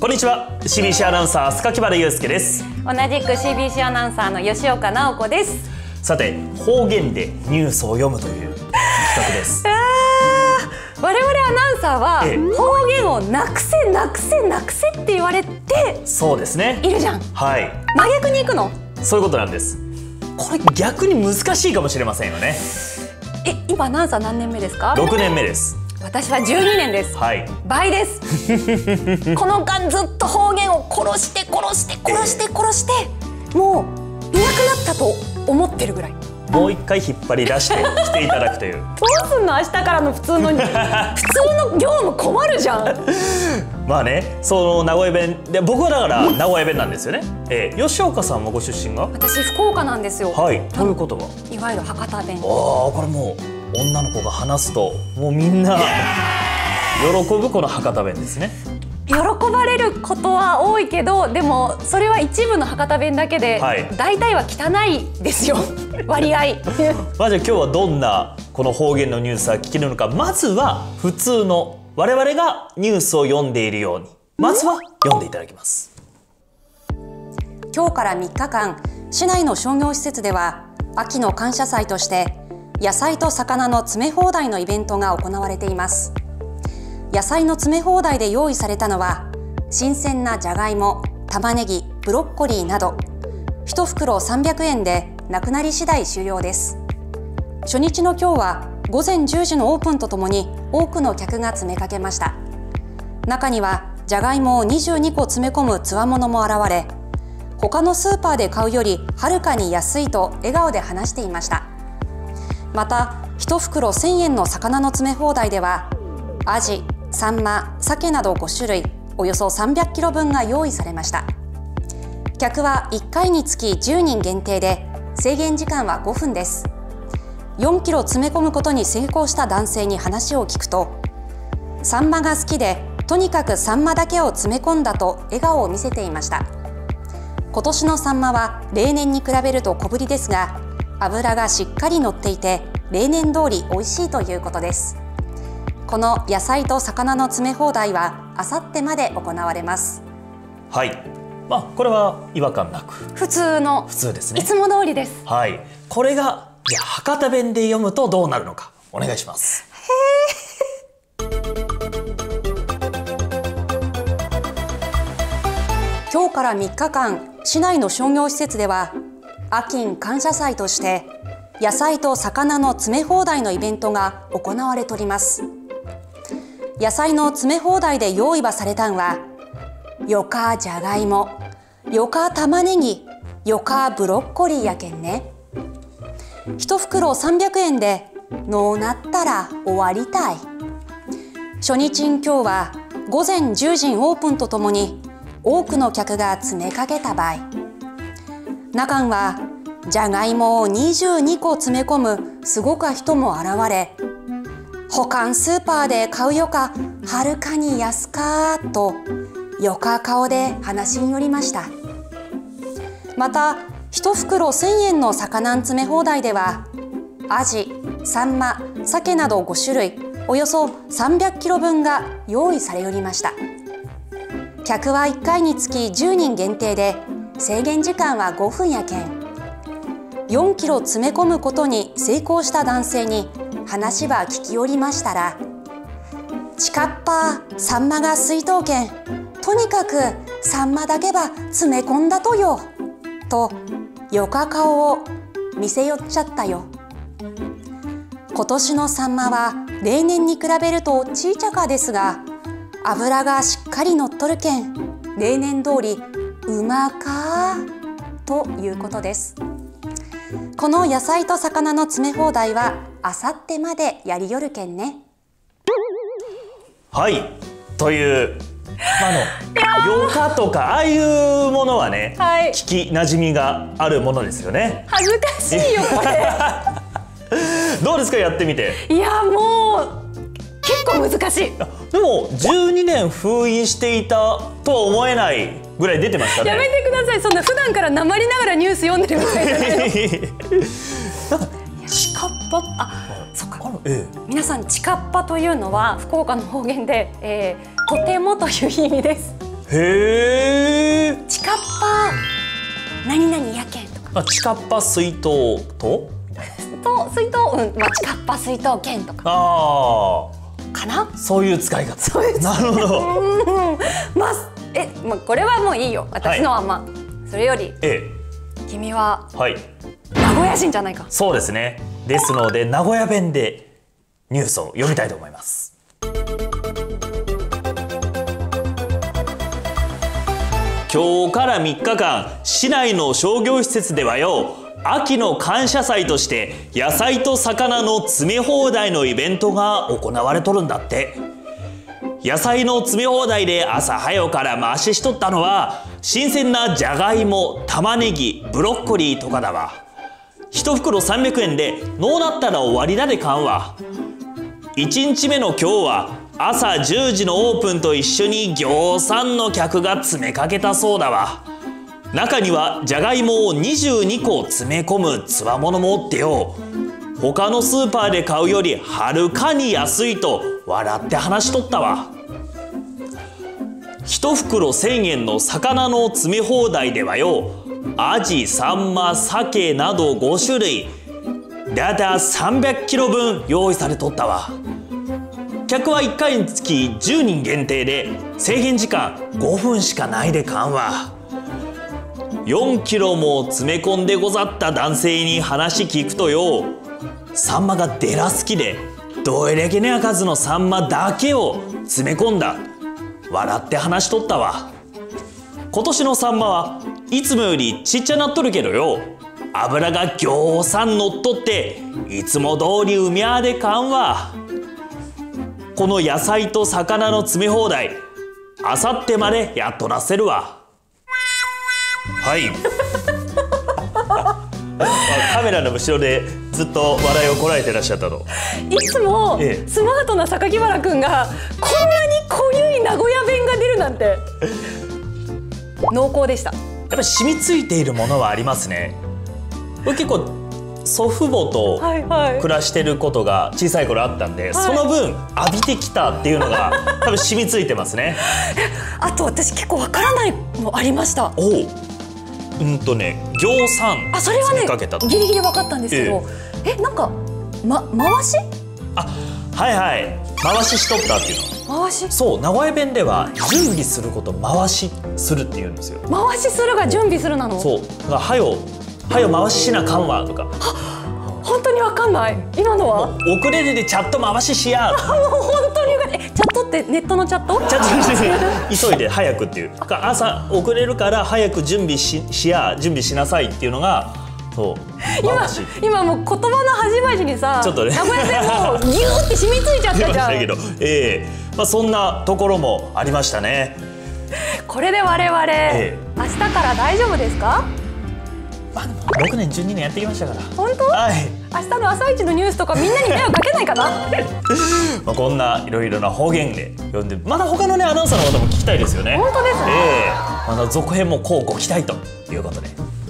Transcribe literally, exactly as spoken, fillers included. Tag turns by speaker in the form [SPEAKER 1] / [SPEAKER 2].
[SPEAKER 1] こんにちは、 シービーシー アナウンサー須原祐介です。
[SPEAKER 2] 同じく シービーシー アナウンサーの吉岡直子です。
[SPEAKER 1] さて、方言でニュースを読むという企画です。
[SPEAKER 2] 我々アナウンサーは、ええ、方言をなくせなくせなくせって言われて、
[SPEAKER 1] そうですね、
[SPEAKER 2] いるじゃん。
[SPEAKER 1] はい、
[SPEAKER 2] 真逆に行くの？
[SPEAKER 1] そういうことなんです。これ逆に難しいかもしれませんよね。
[SPEAKER 2] え、今アナウンサー何年目ですか？
[SPEAKER 1] ろくねんめです。
[SPEAKER 2] 私はじゅうにねんです。
[SPEAKER 1] はい、倍
[SPEAKER 2] です。この間ずっと方言を殺して殺して殺して殺して、えー、もういなくなったと思ってるぐらい。
[SPEAKER 1] もう一回引っ張り出して来ていただくという。ど
[SPEAKER 2] うすんの、明日からの普通の普通の業務困るじゃん。
[SPEAKER 1] まあね、その名古屋弁で、僕はだから名古屋弁なんですよね。えー、吉岡さんはご出身が？
[SPEAKER 2] 私福岡なんですよ。
[SPEAKER 1] はい。どういうことが？
[SPEAKER 2] いわゆる博多弁。ああ、
[SPEAKER 1] これもう女の子が話すともうみんな喜ぶこの博多弁ですね。
[SPEAKER 2] 喜ばれることは多いけど、でもそれは一部の博多弁だけで、はい、大体は汚いですよ。割合。
[SPEAKER 1] まあじゃあ今日はどんなこの方言のニュースが聞けるのか、まずは普通の我々がニュースを読んでいるように、まずは読んでいただきます。
[SPEAKER 2] 今日からみっかかん、市内の商業施設では秋の感謝祭として野菜と魚の詰め放題のイベントが行われています。野菜の詰め放題で用意されたのは、新鮮なじゃがいも、玉ねぎ、ブロッコリーなどいちふくろさんびゃくえんでなくなり次第終了です。初日の今日はごぜんじゅうじのオープンとともに多くの客が詰めかけました。中にはじゃがいもをにじゅうにこ詰め込むつわものも現れ、他のスーパーで買うよりはるかに安いと笑顔で話していました。またいちふくろせんえんの魚の詰め放題では、アジ、サンマ、サケなどごしゅるいおよそさんびゃくキロぶんが用意されました。客はいっかいにつきじゅうにん限定で、制限時間はごふんです。よんキロ詰め込むことに成功した男性に話を聞くと、サンマが好きでとにかくサンマだけを詰め込んだと笑顔を見せていました。今年のサンマは例年に比べると小ぶりですが、脂がしっかり乗っていて例年通り美味しいということです。この野菜と魚の詰め放題はあさってまで行われます。
[SPEAKER 1] はい、まあこれは違和感なく
[SPEAKER 2] 普通の
[SPEAKER 1] 普通ですね。
[SPEAKER 2] いつも通りです。
[SPEAKER 1] はい、これがじゃあ博多弁で読むとどうなるのか、お願いします。今日からみっかかん、市内の商業施設では秋ん感謝祭として野菜と魚の詰め放題のイベントが行われております。野菜の詰め放題で用意はされたんは、よかじゃがいも、よか玉ねぎ、よかブロッコリーやけんね。いちふくろさんびゃくえんでのうなったら終わりたい。初日ん今日はごぜんじゅうじんオープンとともに多くの客が詰めかけた場合、中んはじゃがいもをにじゅうにこ詰め込むすごか人も現れ、他んスーパーで買うよかはるかに安かとよか顔で話しによりました。またいちふくろせんえんの魚詰め放題では、アジ、サンマ、サケなどごしゅるいおよそさんびゃくキロぶんが用意されよりました。客はいっかいにつきじゅうにん限定で、制限時間はごふんやけん。よんキロ詰め込むことに成功した男性に話は聞きよりましたら、ちかっぱサンマが水筒券、とにかくサンマだけは詰め込んだとよとよか顔を見せよっちゃったよ。今年のサンマは例年に比べるとちいちゃかですが、脂がしっかり乗っとるけん例年通りうまかということです。この野菜と魚の詰め放題はあさってまでやりよるけんね。 はい、というあのよかとかああいうものはね、はい、聞きなじみがあるものですよね。
[SPEAKER 2] 恥ずかしいよこれ。
[SPEAKER 1] どうですか、やってみて。
[SPEAKER 2] いやもう結構難しい。
[SPEAKER 1] でもじゅうにねん封印していたとは思えないぐらい出てましたね。
[SPEAKER 2] やめてください、そんな普段からなまりながらニュース読んでるみたいな。なんかちかっぱ、あ、そっか、ええ、皆さんちかっぱというのは福岡の方言で、えー、とてもという意味です。
[SPEAKER 3] へえ。
[SPEAKER 1] ちかっぱ何々やけんとか。
[SPEAKER 3] あ、ちかっぱ水筒と
[SPEAKER 1] と水筒、うん、まあちかっぱ水筒券とか。
[SPEAKER 3] あ
[SPEAKER 1] あ。かな。
[SPEAKER 3] そういう使い方。そういうなるほど。
[SPEAKER 1] うん、まあ、え、まあ、これはもういいよ。私のはまあ、はい、それより。
[SPEAKER 3] ええ。
[SPEAKER 1] 君は。
[SPEAKER 3] はい。
[SPEAKER 1] 名古屋人じゃないか。
[SPEAKER 3] そうですね。ですので、名古屋弁でニュースを読みたいと思います。今日からみっかかん、市内の商業施設ではよ、秋の感謝祭として野菜と魚の詰め放題のイベントが行われとるんだって。野菜の詰め放題で朝早うから回ししとったのは、新鮮なじゃがいも、玉ねぎ、ブロッコリーとかだわ。一袋さんびゃくえんでのうなったら終わりだで買うわ。いちにちめの今日は朝じゅうじのオープンと一緒にぎょうさんの客が詰めかけたそうだわ。中にはじゃがいもをにじゅうにこ詰め込むつわものもおってよ、他のスーパーで買うよりはるかに安いと笑って話しとったわ。一袋せんえんの魚の詰め放題ではよ、アジ、サンマ、サケなどごしゅるい、だいたいさんびゃくキロぶん用意されとったわ。客はいっかいにつきじゅうにん限定で、制限時間ごふんしかないでかんわ。よんキロも詰め込んでござった男性に話聞くとよ、サンマがでら好きでどれだけねや数のサンマだけを詰め込んだ、笑って話しとったわ。今年のサンマはいつもよりちっちゃなっとるけどよ、油がぎょうさんのっとっていつも通りうみゃーでかんわ。この野菜と魚の詰め放題、あさってまでやっとらせるわ。はい。カメラの後ろでずっと笑いをこらえてらっしゃったの。
[SPEAKER 1] いつも
[SPEAKER 3] ええ、
[SPEAKER 1] スマートな榊原くんがこんなに濃ゆい名古屋弁が出るなんて濃厚でした。
[SPEAKER 3] やっぱり染みついているものはありますね。結構祖父母と暮らしてることが小さい頃あったんで、はいはい、その分浴びてきたっていうのが多分染みついてますね。
[SPEAKER 1] あと私結構わからないのありました。
[SPEAKER 3] おう、うんとね、ぎょうさん
[SPEAKER 1] あ、それはねギリギリ分かったんですけど、ええ、なんか、ま、回し？
[SPEAKER 3] あ、はいはい、回ししとったっていうの。
[SPEAKER 1] 回し？
[SPEAKER 3] そう、名古屋弁では準備すること回しするって言うんですよ。
[SPEAKER 1] 回しするが準備するなの？
[SPEAKER 3] そう、だからはよはよ回ししなかんわとか。
[SPEAKER 1] 本当にわかんない。今のは
[SPEAKER 3] 遅れるでチャット回ししや。
[SPEAKER 1] もう本当にえチャットってネットのチャット？
[SPEAKER 3] チャット急いで早くっていう。朝遅れるから早く準備ししや準備しなさいっていうのが、そう
[SPEAKER 1] 今今もう言葉の端々にさ、
[SPEAKER 3] ちょっとね、
[SPEAKER 1] 名古屋弁もギューって染みついちゃったじゃん。
[SPEAKER 3] 出ましたけど、ええ、まあそんなところもありましたね。
[SPEAKER 1] これで我々、ええ、明日から大丈夫ですか？
[SPEAKER 3] ろくねんじゅうにねんやってきましたから。
[SPEAKER 1] 本当？はい。明日の朝一のニュースとかみんなに迷惑かけないかな。
[SPEAKER 3] まあこんないろいろな方言で読んで、まだ他のねアナウンサーの方も聞きたいですよね。
[SPEAKER 1] 本当ですね。
[SPEAKER 3] ええ、まだ続編もこうご期待ということで。